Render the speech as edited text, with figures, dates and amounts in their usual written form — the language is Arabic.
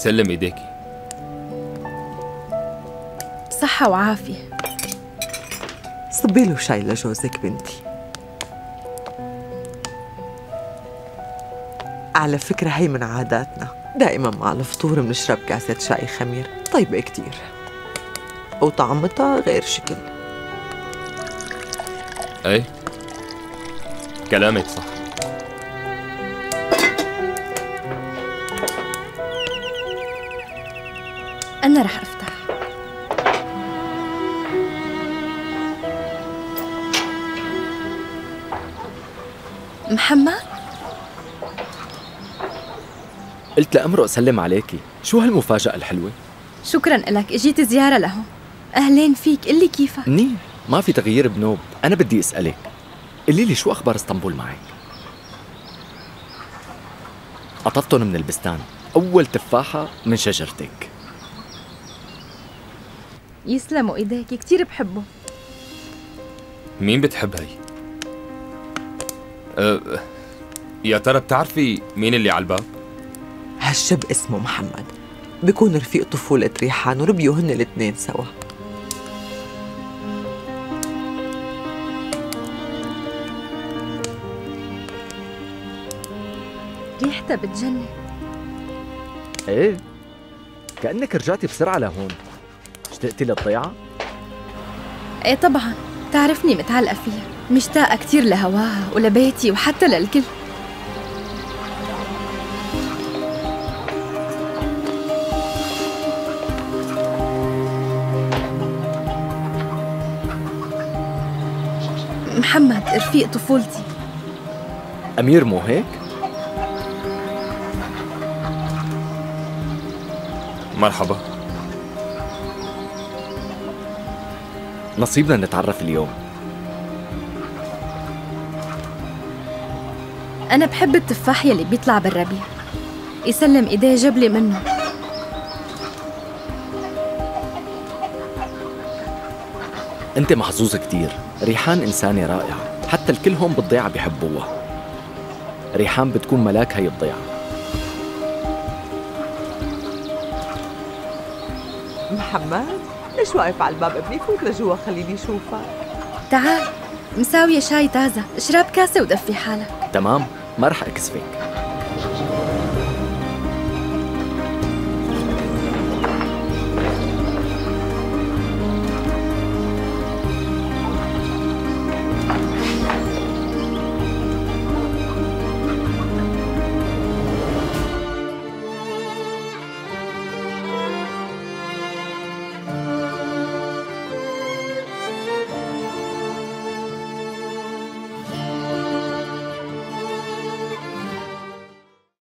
يسلم ايديكي. صحة وعافية. صبي له شاي لجوزك بنتي. على فكرة هي من عاداتنا، دائما مع الفطور بنشرب كاسة شاي خمير طيبة كتير وطعمتها غير شكل. ايه كلامك صح. أنا رح أفتح. محمد؟ قلت لأمرؤ أسلم عليكي، شو هالمفاجأة الحلوة؟ شكراً لك، اجيت زيارة لهون. أهلين فيك، قلي كيفك؟ منيح، ما في تغيير بنوب. أنا بدي أسألك، قلي لي شو أخبار اسطنبول معك؟ قطفتن من البستان، أول تفاحة من شجرتك. يسلموا إيديك، كتير بحبه. مين بتحب هي؟ يا ترى بتعرفي مين اللي على الباب؟ هالشاب اسمه محمد، بيكون رفيق طفولة ريحان وربيوا هن الاثنين سوا. ريحتها بتجنن. إيه؟ كأنك رجعتي بسرعة لهون. اشتقتي للضيعة؟ ايه طبعاً، تعرفني متعلقة فيها، مشتاقة كتير لهواها ولبيتي وحتى للكل. محمد رفيق طفولتي. أمير مو هيك؟ مرحبا. نصيبنا نتعرف اليوم. أنا بحب التفاح يلي بيطلع بالربيع. يسلم إيديه جبلي منه. أنت محظوظ كتير، ريحان إنسانة رائعة، حتى الكل هون بالضيعة بيحبوها. ريحان بتكون ملاك هي الضيعة. محمد، ليش واقف على الباب ابني؟ فوت لجوا خليني اشوفك. تعال، مساوية شاي تازة، اشرب كاسة ودفي حالك. تمام، ما رح أكسفك.